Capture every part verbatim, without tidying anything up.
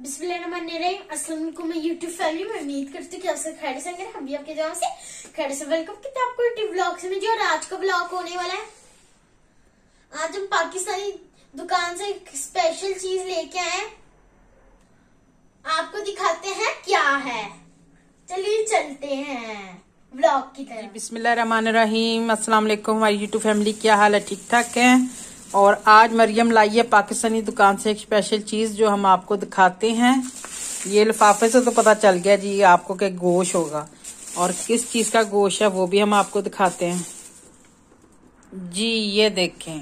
बिस्मिल्लाहिर्रहमानिर्रहीम। अस्सलाम वालेकुम यूट्यूब फैमिली में उम्मीद करती हूँ कि आप सब खैर से होंगे। हम भी आपके जहाँ से खैर से वेलकम करते हैं आपको यूट्यूब व्लॉग में। जो आज का व्लॉग होने वाला है, आज हम पाकिस्तानी दुकान से एक स्पेशल चीज लेके आए, आपको दिखाते हैं क्या है। चलिए चलते हैं व्लॉग की तरफ। बिस्मिल्लाहिर्रहमानिर्रहीम। अस्सलाम वालेकुम हमारी यूट्यूब फैमिली, क्या हाल है? ठीक ठाक है। और आज मरियम लाई है पाकिस्तानी दुकान से एक स्पेशल चीज जो हम आपको दिखाते हैं। ये लिफाफे से तो पता चल गया जी आपको कि गोश्त होगा, और किस चीज का गोश्त है वो भी हम आपको दिखाते हैं जी। ये देखें,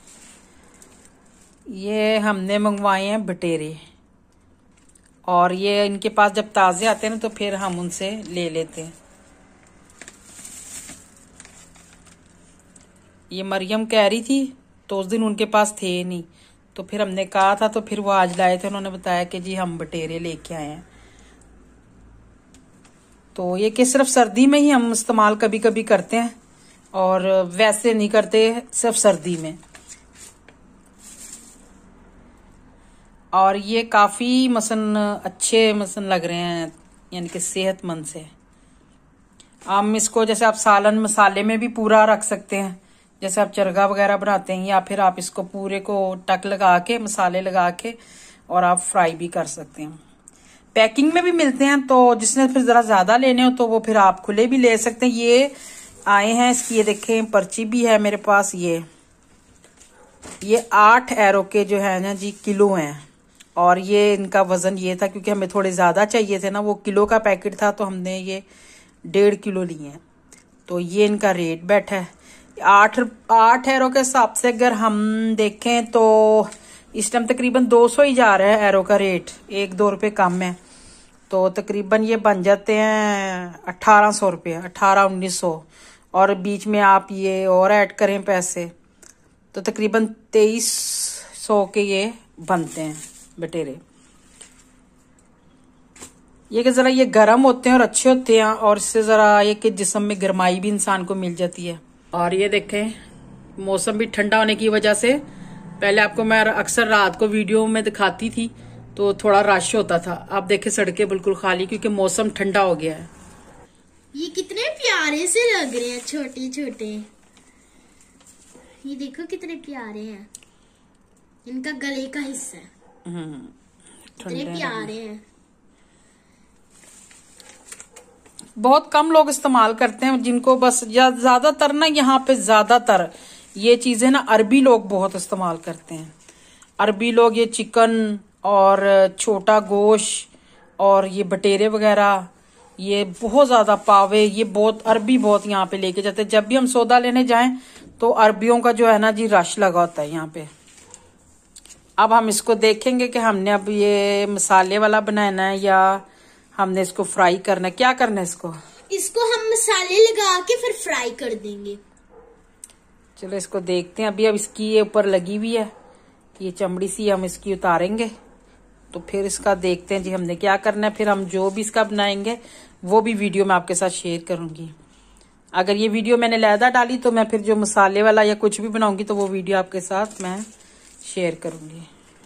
ये हमने मंगवाए हैं बटेरे, और ये इनके पास जब ताजे आते हैं ना तो फिर हम उनसे ले लेते हैं। ये मरियम कह रही थी तो उस दिन उनके पास थे नहीं, तो फिर हमने कहा था, तो फिर वो आज लाए थे। उन्होंने बताया कि जी हम बटेरे लेके आए हैं। तो ये कि सिर्फ सर्दी में ही हम इस्तेमाल कभी कभी करते हैं, और वैसे नहीं करते, सिर्फ सर्दी में। और ये काफी मसन अच्छे मसन लग रहे हैं, यानी कि सेहतमंद से। हम इसको जैसे आप सालन मसाले में भी पूरा रख सकते हैं, जैसे आप चरगा वगैरह बनाते हैं, या फिर आप इसको पूरे को टक लगा के मसाले लगा के और आप फ्राई भी कर सकते हैं। पैकिंग में भी मिलते हैं, तो जिसने फिर जरा ज्यादा लेने हो तो वो फिर आप खुले भी ले सकते हैं। ये आए हैं इसकी, ये देखें पर्ची भी है मेरे पास। ये ये आठ एरो के जो है ना जी किलो हैं, और ये इनका वजन ये था क्योंकि हमें थोड़े ज्यादा चाहिए थे ना, वो किलो का पैकेट था तो हमने ये डेढ़ किलो लिए हैं। तो ये इनका रेट बैठा है आठ आठ एरो के हिसाब से। अगर हम देखें तो इस टाइम तकरीबन दो सौ ही जा रहा है एरो का रेट, एक दो रुपए कम है। तो तकरीबन ये बन जाते हैं अठारह सौ रुपये, अठारह उन्नीस सौ, और बीच में आप ये और ऐड करें पैसे तो तकरीबन तेईस सौ के ये बनते हैं बटेरे। ये कि जरा ये गर्म होते हैं और अच्छे होते हैं, और इससे जरा ये कि जिस्म में गर्माई भी इंसान को मिल जाती है। और ये देखें, मौसम भी ठंडा होने की वजह से, पहले आपको मैं अक्सर रात को वीडियो में दिखाती थी तो थोड़ा रश होता था। अब देखें सड़कें बिल्कुल खाली, क्योंकि मौसम ठंडा हो गया है। ये कितने प्यारे से लग रहे हैं, छोटे छोटे। ये देखो कितने प्यारे हैं, इनका गले का हिस्सा है। कितने प्यारे हैं। बहुत कम लोग इस्तेमाल करते हैं, जिनको बस ज्यादातर ना यहाँ पे ज्यादातर ये चीजें ना अरबी लोग बहुत इस्तेमाल करते हैं। अरबी लोग ये चिकन और छोटा गोश्त और ये बटेरे वगैरह, ये बहुत ज्यादा पावे, ये बहुत अरबी बहुत यहाँ पे लेके जाते हैं। जब भी हम सौदा लेने जाएं तो अरबियों का जो है ना जी रश लगा होता है यहाँ पे। अब हम इसको देखेंगे कि हमने अब ये मसाले वाला बनाना है या हमने इसको फ्राई करना है। क्या करना है इसको? इसको हम मसाले लगा के फिर फ्राई कर देंगे। चलो इसको देखते हैं। अभी अब इसकी ये ऊपर लगी हुई है, ये चमड़ी सी हम इसकी उतारेंगे, तो फिर इसका देखते हैं जी हमने क्या करना है। फिर हम जो भी इसका बनाएंगे वो भी वीडियो में आपके साथ शेयर करूंगी। अगर ये वीडियो मैंने लहदा डाली तो मैं फिर जो मसाले वाला या कुछ भी बनाऊंगी तो वो वीडियो आपके साथ मैं शेयर करूंगी।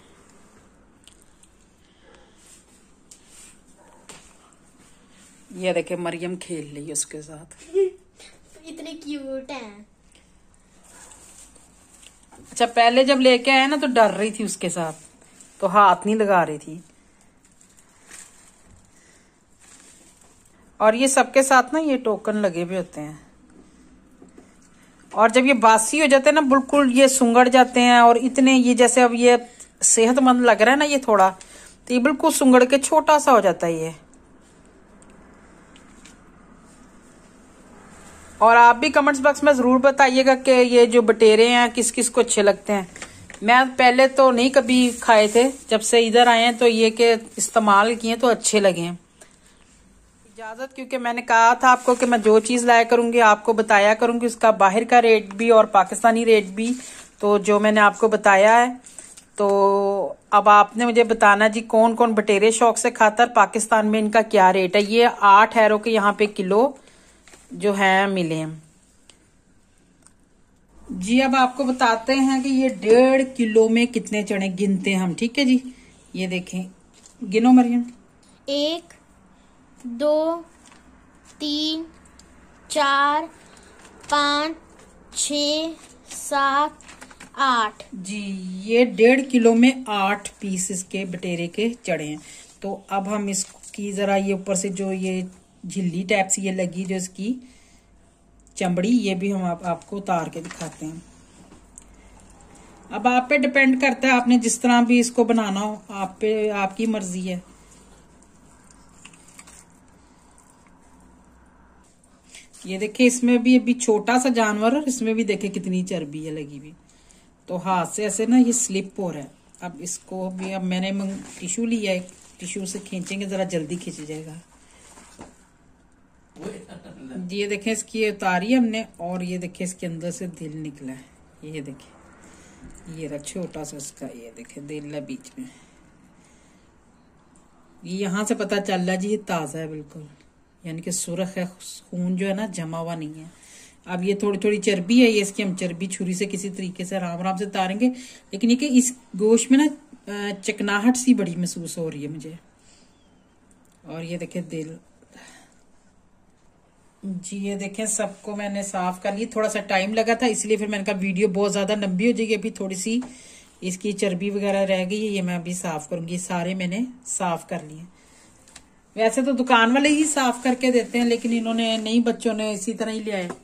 ये देखे मरियम खेल रही है उसके साथ। इतने क्यूट हैं। अच्छा, पहले जब लेके आए ना तो डर रही थी उसके साथ, तो हाथ नहीं लगा रही थी। और ये सबके साथ ना ये टोकन लगे हुए होते हैं, और जब ये बासी हो जाते हैं ना बिल्कुल ये सुंगड़ जाते हैं, और इतने ये जैसे अब ये सेहतमंद लग रहा है ना ये थोड़ा, तो ये बिल्कुल सुंगड़ के छोटा सा हो जाता है ये। और आप भी कमेंट्स बॉक्स में जरूर बताइएगा कि ये जो बटेरे हैं किस किस को अच्छे लगते हैं। मैं पहले तो नहीं कभी खाए थे, जब से इधर आए हैं तो ये के इस्तेमाल किए तो अच्छे लगे हैं। इजाजत, क्योंकि मैंने कहा था आपको कि मैं जो चीज लाया करूंगी आपको बताया करूंगी, उसका बाहर का रेट भी और पाकिस्तानी रेट भी। तो जो मैंने आपको बताया है, तो अब आपने मुझे बताना जी कौन कौन बटेरे शौक से खाता है, पाकिस्तान में इनका क्या रेट है। ये आठ एरो के यहाँ पे किलो जो है मिले हैं जी। अब आपको बताते हैं कि ये डेढ़ किलो में कितने चने गिनते हैं हम, ठीक है जी। ये देखें, गिनो मरियम। एक, दो, तीन, चार, पाँच, छ, सात, आठ। जी ये डेढ़ किलो में आठ पीस इसके बटेरे के चढ़े हैं। तो अब हम इसकी जरा ये ऊपर से जो ये झिल्ली टाइप से ये लगी जो इसकी चमड़ी, ये भी हम आप, आपको उतार के दिखाते हैं। अब आप पे डिपेंड करता है, आपने जिस तरह भी इसको बनाना हो, आप पे आपकी मर्जी है। ये देखिए इसमें भी अभी छोटा सा जानवर और इसमें भी देखिए कितनी चर्बी है लगी हुई। तो हाथ से ऐसे ना ये स्लिप हो रहा है। अब इसको भी अब मैंने टिश्यू लिया है, टिश्यू से खींचेंगे जरा जल्दी खींच जाएगा। ये देखें इसकी ये उतारी हमने और ये देखिए इसके अंदर से दिल निकला है। ये देखिए ये रहा छोटा सा इसका, ये देखिए दिल है बीच में। ये यहाँ से पता चल रहा है जी ये ताजा है बिल्कुल, यानी कि सुरख है, खून जो है ना जमा हुआ नहीं है। अब ये थोड़ी थोड़ी चर्बी है, ये इसकी हम चर्बी छुरी से किसी तरीके से आराम आराम से उतारेंगे। लेकिन ये कि इस गोश्त में ना चिकनाहट सी बड़ी महसूस हो रही है मुझे। और ये देखें दिल जी, ये देखें सबको मैंने साफ कर लिया। थोड़ा सा टाइम लगा था इसलिए फिर मैंने कहा वीडियो बहुत ज्यादा लंबी हो जाएगी। अभी थोड़ी सी इसकी चर्बी वगैरह रह गई है, ये मैं अभी साफ करूंगी। सारे मैंने साफ कर लिए। वैसे तो दुकान वाले ही साफ करके देते हैं, लेकिन इन्होंने नहीं, बच्चों ने इसी तरह ही लिया है।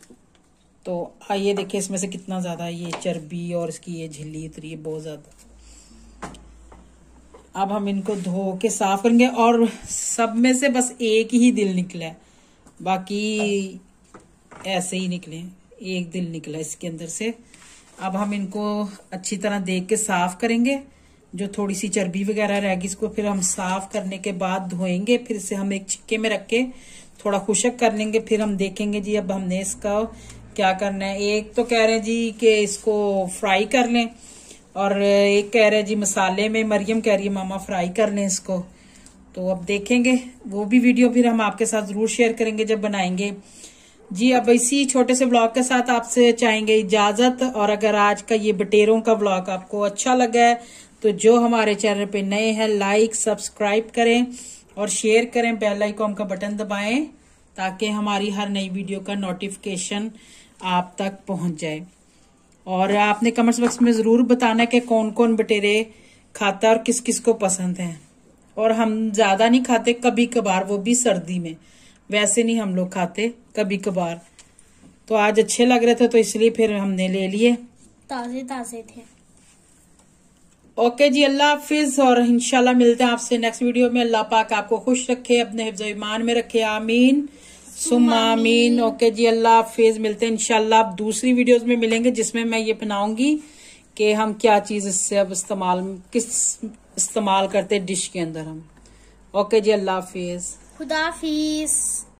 तो आइए देखिए इसमें से कितना ज्यादा ये चर्बी और इसकी ये झिल्ली उतरी है बहुत ज्यादा। अब हम इनको धो के साफ करेंगे और सब में से बस एक ही दिल निकला है, बाकी ऐसे ही निकले। एक दिल निकला इसके अंदर से। अब हम इनको अच्छी तरह देख के साफ करेंगे। जो थोड़ी सी चर्बी वगैरह रहेगी इसको फिर हम साफ करने के बाद धोएंगे। फिर से हम एक छिक्के में रख के थोड़ा खुशक कर लेंगे। फिर हम देखेंगे जी अब हमने इसका क्या करना है। एक तो कह रहे हैं जी कि इसको फ्राई कर लें और एक कह रहे हैं जी मसाले में, मरियम कह रही है मामा फ्राई कर लें इसको। तो अब देखेंगे, वो भी वीडियो फिर हम आपके साथ जरूर शेयर करेंगे जब बनाएंगे जी। अब इसी छोटे से ब्लॉग के साथ आपसे चाहेंगे इजाजत। और अगर आज का ये बटेरों का ब्लॉग आपको अच्छा लगा है तो जो हमारे चैनल पे नए हैं लाइक सब्सक्राइब करें और शेयर करें, बेल आइकॉन का बटन दबाएं ताकि हमारी हर नई वीडियो का नोटिफिकेशन आप तक पहुंच जाए। और आपने कमेंट्स बॉक्स में जरूर बताना कि कौन कौन बटेरे खाता है और किस किस को पसंद है। और हम ज्यादा नहीं खाते, कभी कभार, वो भी सर्दी में। वैसे नहीं हम लोग खाते, कभी कभार। तो आज अच्छे लग रहे थे तो इसलिए फिर हमने ले लिए, ताजे ताजे थे। ओके जी, अल्लाह हाफिज और इंशाल्लाह मिलते हैं आपसे नेक्स्ट वीडियो में। अल्लाह पाक आपको खुश रखे, अपने हिफ्ज़ ईमान में रखे, आमीन सुम्मा आमीन। ओके जी, अल्लाह हाफिज। मिलते हैं इंशाल्लाह अब दूसरी वीडियोस में मिलेंगे जिसमें मैं ये बनाऊंगी कि हम क्या चीज इससे अब इस्तेमाल किस इस्तेमाल करते डिश के अंदर हम। ओके जी, अल्लाह हाफिज, खुदा हाफिज।